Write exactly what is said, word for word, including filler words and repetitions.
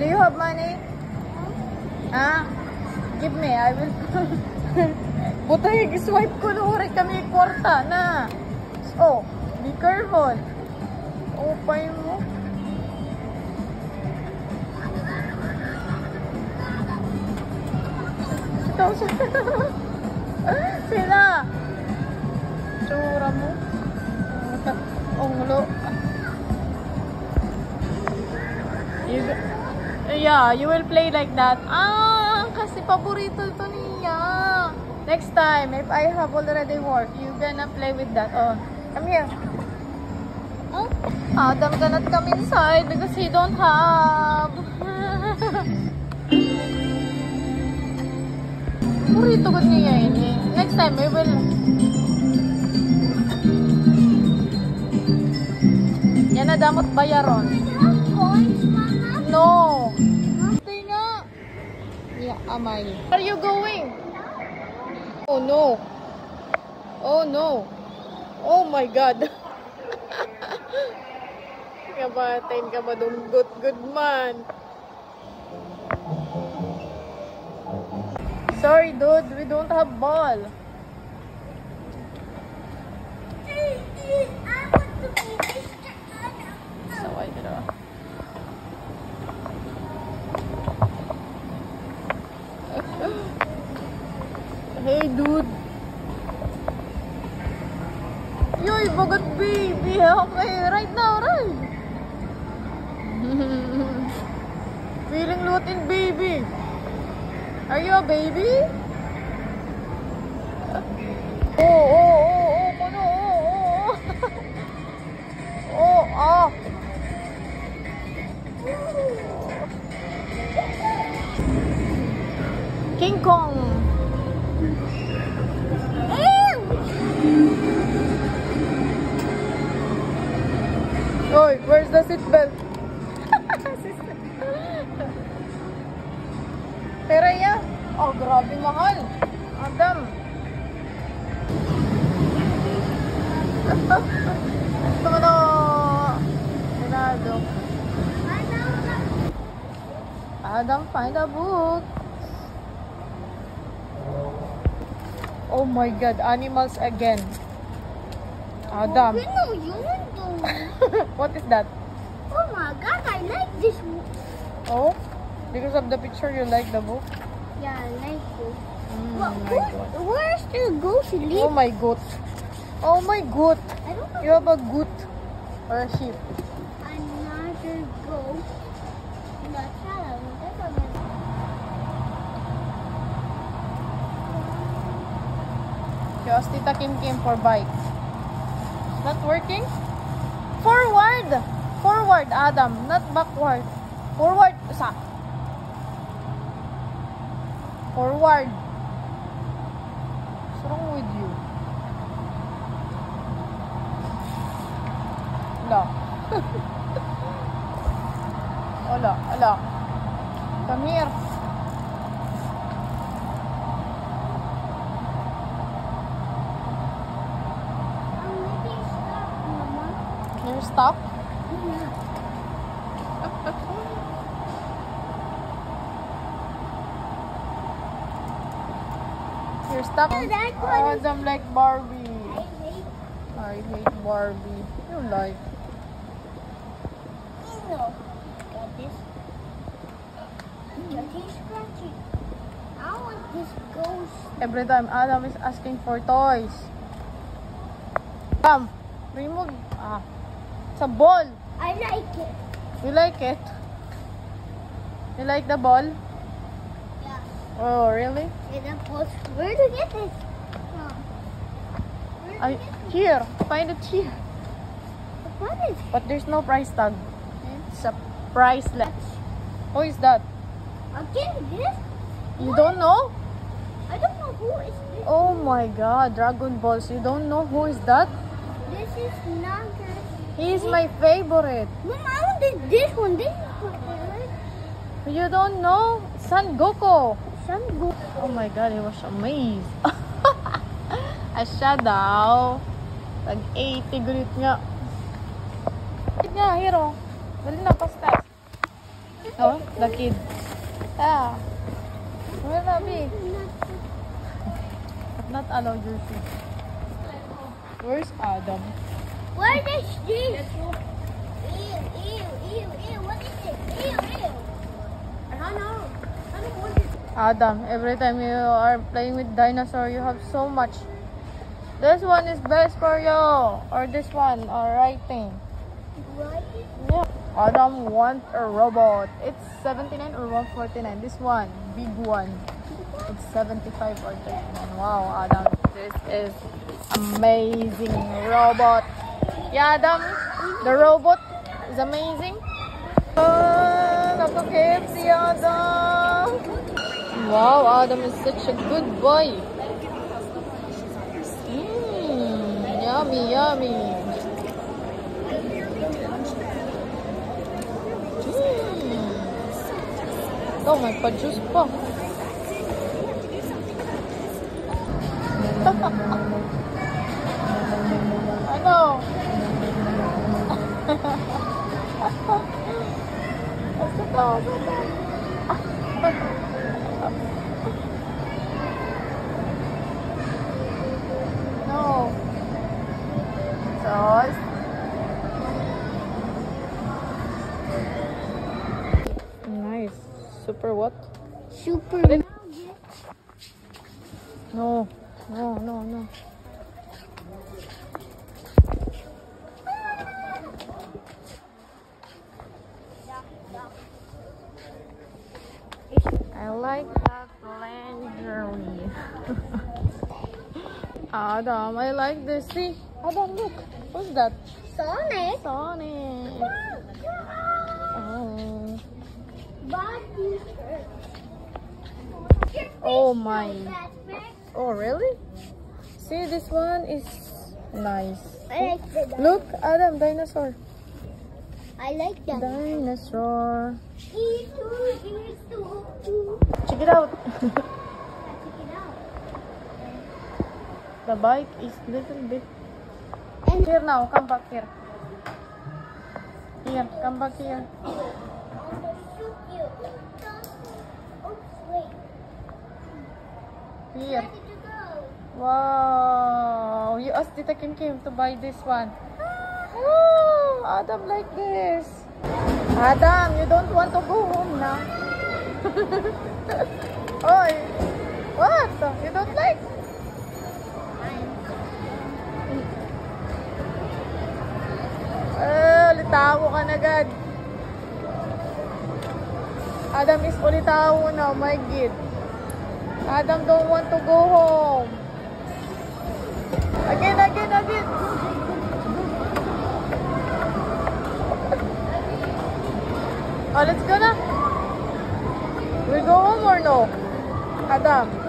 Do you have money? Ah? Give me, I will... Butay, swipe ko luri kami kwarta na. Oh, be careful. Oh, pay mo. Ikaw sila. Tsura mo. Onglo. You, yeah, you will play like that. Ah, kasi paborito to niya. Next time, if I have already work, you gonna play with that. Oh, come here. Oh, Adam cannot come inside because he don't have. Paborito ko niya ini. Next time, we will. Yan na damot bayaron. No. Stay nga. Yeah, amay. Where are you going? Oh no. Oh no. Oh my God. Kabatain ka madunggot. Good man. Sorry dude, we don't have ball. So I draw. Hey dude. Yoy, bagot baby. Okay, right now, right? Feeling lutin baby. Are you a baby? Oh, oh, oh, oh, mono, oh, oh. Oh, ah. King Kong. Oy, where's the seatbelt? Pero ya. Oh, grabe mahal. Adam. Ito mo na. Pinado. Adam, find a book. Oh my God, animals again. Adam. Oh, you do. What is that? Oh my God, I like this book. Oh? Because of the picture, you like the book? Yeah, I like it. Mm, Well, my where, God. where's the ghost live? Oh my goat. Oh my goat. I don't know. You have a goat or a sheep. Another ghost. No, Chala, that's a man. You ask Tita Kim Kim for bike. Not working? Forward! Forward, Adam. Not backward. Forward. Sa. Forward. What's wrong with you? Ala. Ala, ala. Come here. Um, maybe stop, Mama. You're stuck? Yeah. You're stuck? Yeah, that one Oh, is- them like Barbie. I hate I hate Barbie. You like? no. Got this. Got this scratchy. I want this ghost. Every time Adam is asking for toys. Come, remove. Ah, it's a ball. I like it. You like it? You like the ball? Yeah. Oh, really? And then post. Where to get this from? Where to I get this? here. Find it here. What is it? But there's no price tag. It's a priceless. Who is that? Again, this? You don't know? I don't know who is this. Oh my God, Dragon Balls. You don't know who is that? This is not this. He is my favorite. Mom, I wanted this one. This is my favorite. You don't know? Son Goku. Some go. Oh my God, he was amazed. Asya daw. Tag eighty gulit nga. Nga, hero. Dali na, pastas. Oh, the kid. Yeah. Where that be? But not allow your feet. Where's Adam? Where is this? Ew, ew, ew, ew. What is it? Ew, ew. I don't know. I don't want it. Adam, every time you are playing with dinosaur, you have so much. This one is best for you. Or this one, or right thing. Right? Yeah. Adam wants a robot. It's seventy-nine or one forty-nine. This one, big one. It's seventy-five or thirty-nine. Wow, Adam, this is amazing robot. Yeah, Adam, the robot is amazing. Ah, naka-K F C, Adam. Wow, Adam is such a good boy. Mmm, yummy, yummy. Oh, may pa-juice pa. Ano? Basta to, basta. No. Sauce. Nice. Super what? Super. No. No, no, no. I like that lingerie. Adam, I like this. See? Adam, look. What's that? Sonic. Sonic. Oh. Oh my. Oh, really? See, this one is nice. I like that. Look, Adam, dinosaur. I like that. Dinosaur. E two, E two. Check it out. Check it out. The bike is little bit. And Here now, come back here. Here, come back here. shoot you. Oops, wait. Here. Where did you go? Wow. You asked Tita Kim Kim to buy this one. Oh, Adam like this. Adam, you don't want to go home now. Oy. What? You don't like? Eh, litawo ka na agad. Adam is ulitawo now, my kid. Adam don't want to go home. Again, again, again. Oh, let's go na. We go home or no? Adam.